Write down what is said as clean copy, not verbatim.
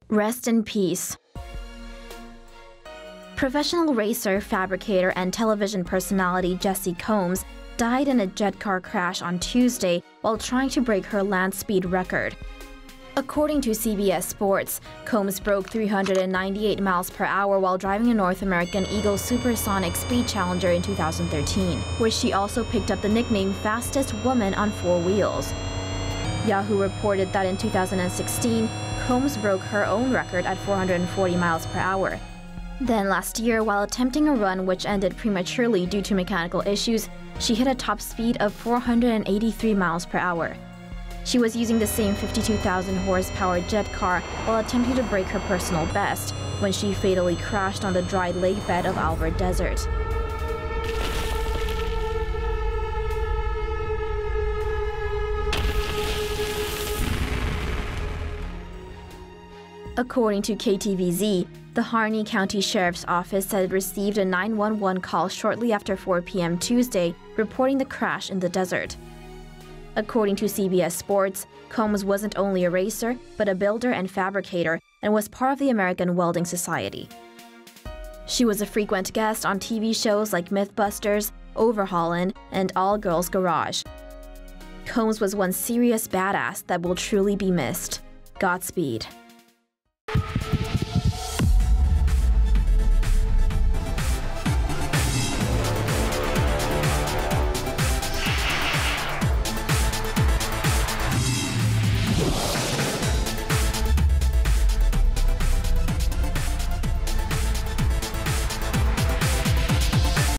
Rest in peace. Professional racer, fabricator, and television personality Jessi Combs died in a jet car crash on Tuesday while trying to break her land speed record. According to CBS Sports, Combs broke 398 miles per hour while driving a North American Eagle Supersonic Speed Challenger in 2013, where she also picked up the nickname Fastest Woman on Four Wheels. Yahoo reported that in 2016, Combs broke her own record at 440 miles per hour. Then last year, while attempting a run which ended prematurely due to mechanical issues, she hit a top speed of 483 miles per hour. She was using the same 52,000 horsepower jet car while attempting to break her personal best when she fatally crashed on the dry lake bed of Alvord Desert. According to KTVZ, the Harney County Sheriff's Office said it received a 911 call shortly after 4 p.m. Tuesday reporting the crash in the desert. According to CBS Sports, Combs wasn't only a racer, but a builder and fabricator, and was part of the American Welding Society. She was a frequent guest on TV shows like Mythbusters, Overhaulin', and All Girls Garage. Combs was one serious badass that will truly be missed. Godspeed.